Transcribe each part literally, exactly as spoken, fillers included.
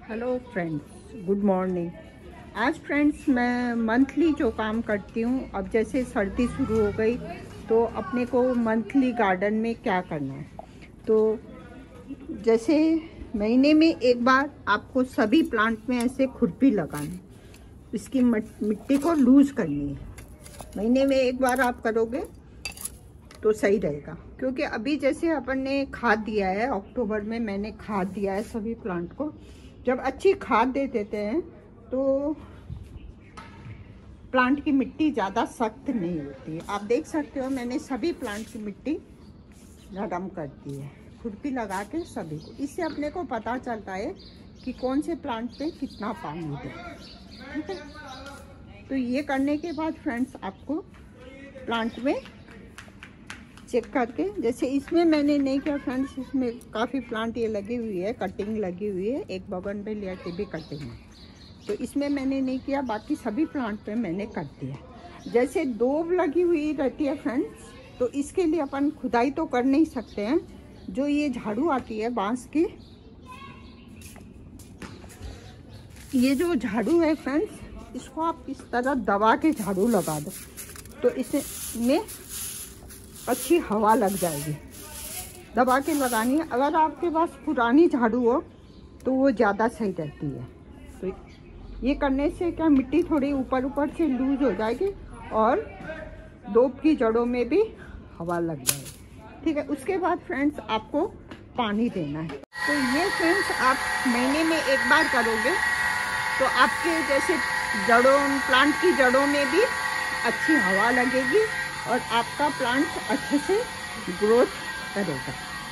Hello friends, good morning. आज friends मैं monthly जो काम करती हूँ, अब जैसे सर्दी शुरू हो गई तो अपने को मंथली गार्डन में क्या करना है। तो जैसे महीने में एक बार आपको सभी प्लांट में ऐसे खुरपी लगानी, इसकी मिट्टी को लूज़ करनी है। महीने में एक बार आप करोगे तो सही रहेगा, क्योंकि अभी जैसे अपन ने खाद दिया है, अक्टूबर में मैंने खाद दिया है सभी प्लांट को। जब अच्छी खाद दे देते हैं तो प्लांट की मिट्टी ज़्यादा सख्त नहीं होती है। आप देख सकते हो मैंने सभी प्लांट की मिट्टी नरम कर दी है, खुरपी लगा के सभी को। इससे अपने को पता चलता है कि कौन से प्लांट पे कितना पानी दे, ठीक है। तो ये करने के बाद फ्रेंड्स आपको प्लांट में चेक करके, जैसे इसमें मैंने नहीं किया फ्रेंड्स, इसमें काफ़ी प्लांट ये लगी हुई है, कटिंग लगी हुई है, एक बोगनविलिया की भी कटिंग है, तो इसमें मैंने नहीं किया। बाकी सभी प्लांट पे मैंने कर दिया। जैसे दोब लगी हुई रहती है फ्रेंड्स, तो इसके लिए अपन खुदाई तो कर नहीं सकते हैं। जो ये झाड़ू आती है बांस की, ये जो झाड़ू है फ्रेंड्स, इसको आप इस तरह दबा के झाड़ू लगा दो तो इसमें अच्छी हवा लग जाएगी। दबा के लगानी है। अगर आपके पास पुरानी झाड़ू हो तो वो ज़्यादा सही रहती है। तो ये करने से क्या, मिट्टी थोड़ी ऊपर ऊपर से लूज हो जाएगी और दोब की जड़ों में भी हवा लग जाएगी, ठीक है। उसके बाद फ्रेंड्स आपको पानी देना है। तो ये फ्रेंड्स आप महीने में एक बार करोगे तो आपके जैसे जड़ों, प्लांट की जड़ों में भी अच्छी हवा लगेगी और आपका प्लांट अच्छे से ग्रोथ करेगा।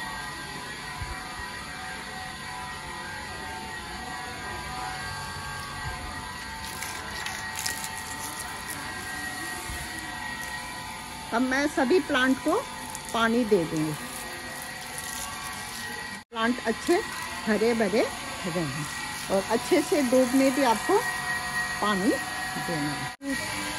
अब मैं सभी प्लांट को पानी दे दूंगी। प्लांट अच्छे हरे भरे रहें और अच्छे से डूब में भी आपको पानी देना है।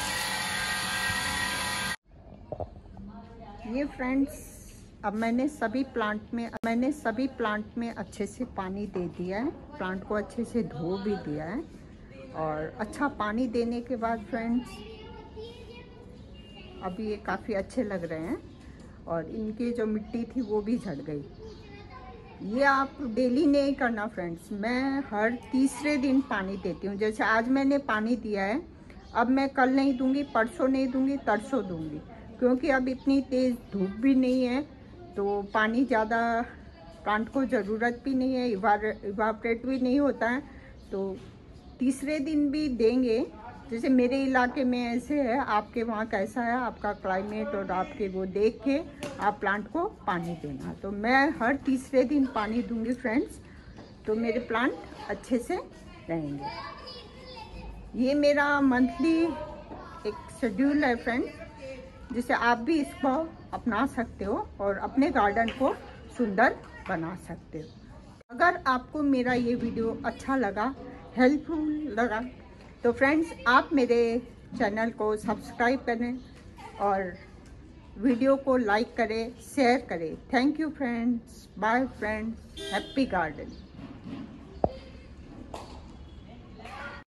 ये फ्रेंड्स अब मैंने सभी प्लांट में मैंने सभी प्लांट में अच्छे से पानी दे दिया है। प्लांट को अच्छे से धो भी दिया है और अच्छा पानी देने के बाद फ्रेंड्स अभी ये काफ़ी अच्छे लग रहे हैं और इनकी जो मिट्टी थी वो भी झड़ गई। ये आप डेली नहीं करना फ्रेंड्स, मैं हर तीसरे दिन पानी देती हूँ। जैसे आज मैंने पानी दिया है, अब मैं कल नहीं दूंगी, परसों नहीं दूंगी, तरसों दूंगी, क्योंकि अब इतनी तेज़ धूप भी नहीं है तो पानी ज़्यादा प्लांट को ज़रूरत भी नहीं है, इवापोरेट भी नहीं होता है। तो तीसरे दिन भी देंगे। जैसे मेरे इलाके में ऐसे है, आपके वहाँ कैसा है, आपका क्लाइमेट और आपके वो देख के आप प्लांट को पानी देना। तो मैं हर तीसरे दिन पानी दूंगी फ्रेंड्स, तो मेरे प्लांट अच्छे से रहेंगे। ये मेरा मंथली एक शेड्यूल है फ्रेंड्स, जिसे आप भी इसको अपना सकते हो और अपने गार्डन को सुंदर बना सकते हो। अगर आपको मेरा ये वीडियो अच्छा लगा, हेल्पफुल लगा, तो फ्रेंड्स आप मेरे चैनल को सब्सक्राइब करें और वीडियो को लाइक करें, शेयर करें। Thank you friends, bye friends, happy garden.